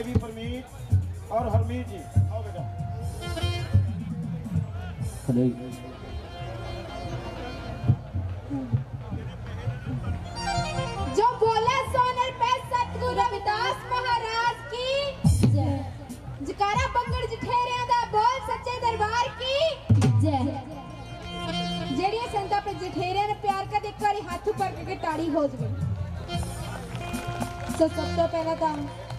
जी परमीत और हरमीत जी, आओ बेटा। जो बोले सोनर पे सतगुरु रविदास महाराज की जय। जकारा बंगड़ जठेरिया दा बोल सच्चे दरबार की जय। जेड़िया संता पे जठेरिया ने प्यार कर एक बारी हाथ ऊपर करके ताड़ी हो जाए। तो सब तो पहला तो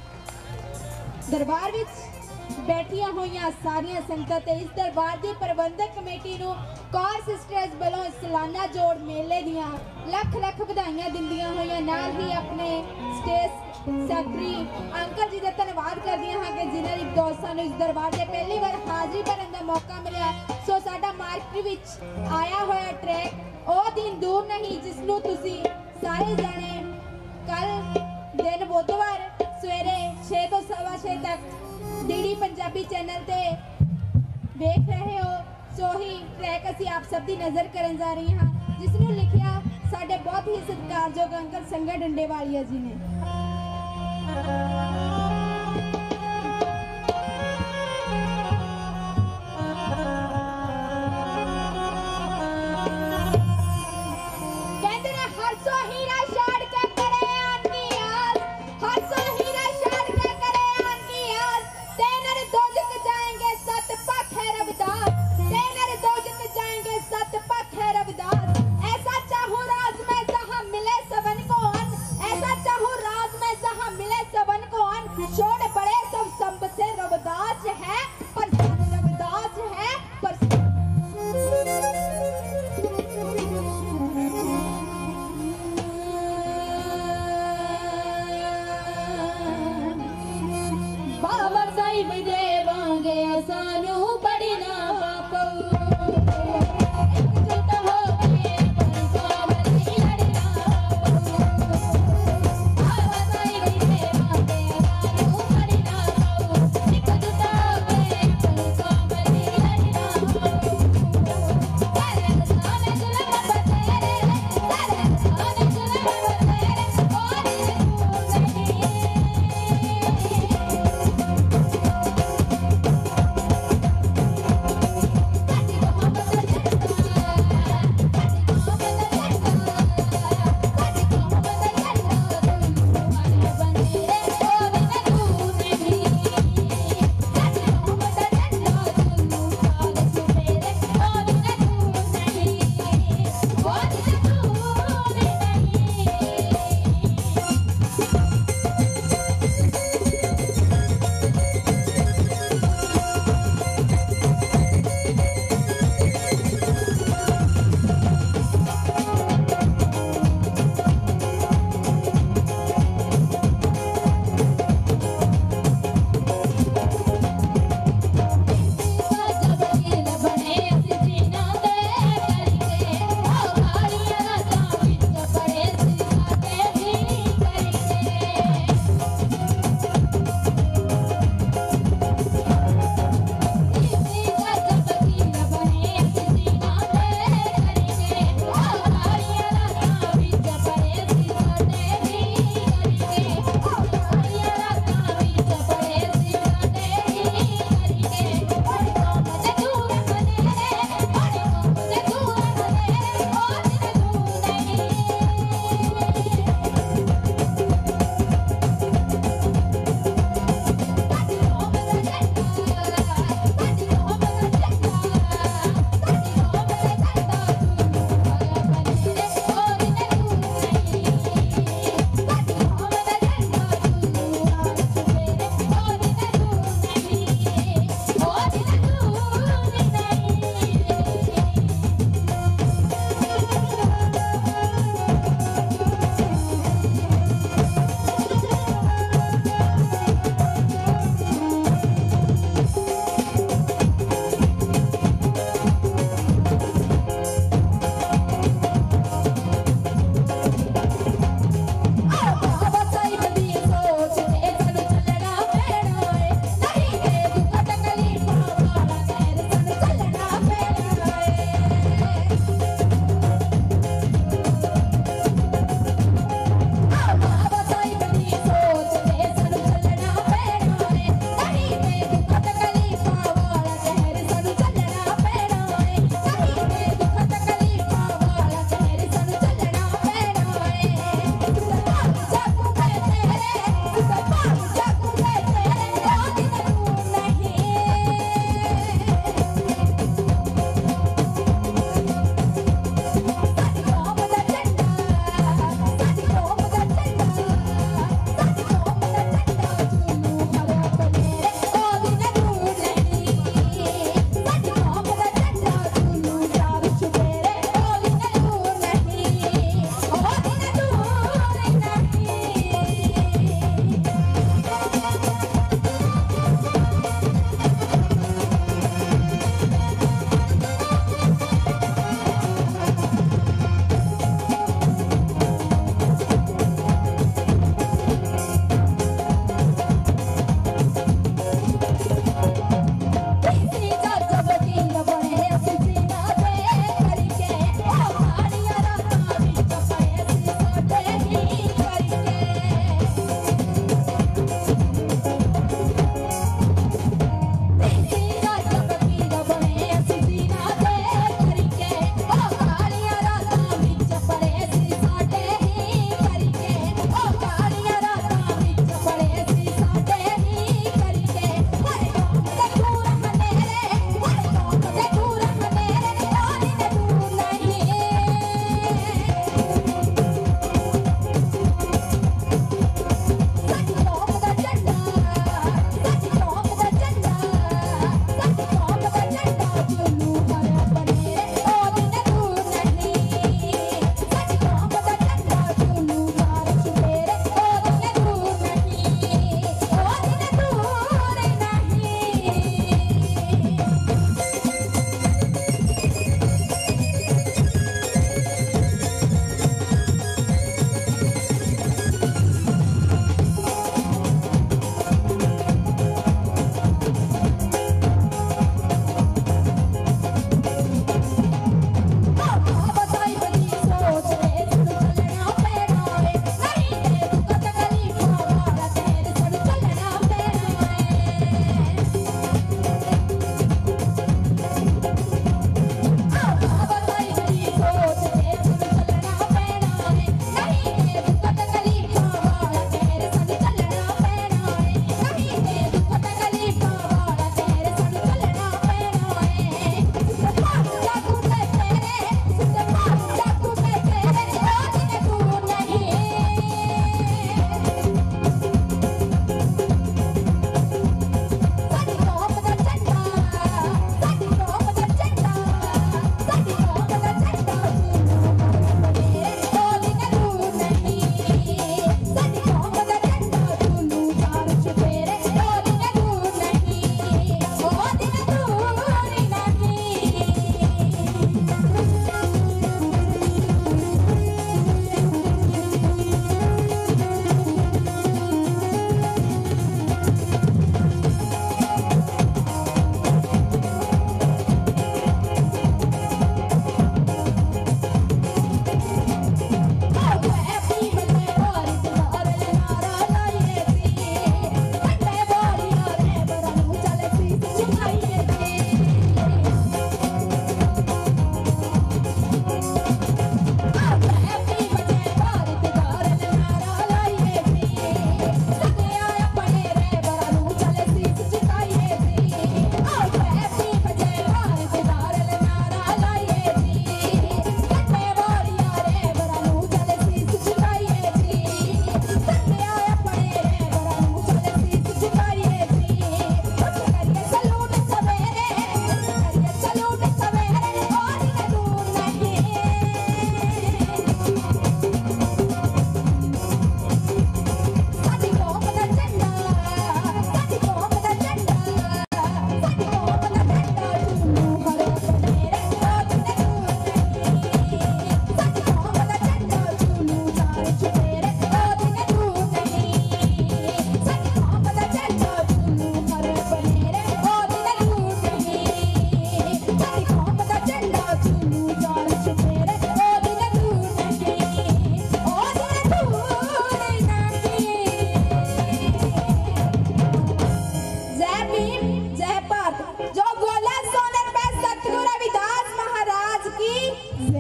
दरबार विच बैठिया हुई सारिया संगत इस दरबार की प्रबंधक कमेटी नूं कौर सिस्टर्स वालों सालाना जोड़ मेले दियां लख लख बधाइयां दिंदियां हुई नाल ही अपने स्टेज सैकटरी अंकल जी का धन्यवाद करदियां हां कि जिन्हां दी दोस्तां नूं इस दरबार दे पहली बार हाज़री भरन दा मौका मिलिया। सो साडा मार्केट विच आया होया ट्रैक ओ दिन दूर नहीं जिसनूं तुसीं सारे जाने कल दिन बुधवार सवेरे 6 तो 6:15 तक डीडी पंजाबी चैनल ते देख रहे हो। सो ही ट्रैक असी आप सब दी नज़र करन जा रही हाँ जिसनूं लिखिया साडे बहुत ही सत्कारयोग अंकल संगा डंडेवालिया जी ने।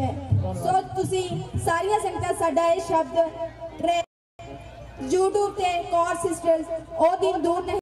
है। सो तुसी सारिया संगतां साडा ये शब्द YouTube ते कौर सिस्टर्स ओ दिन दूर नहीं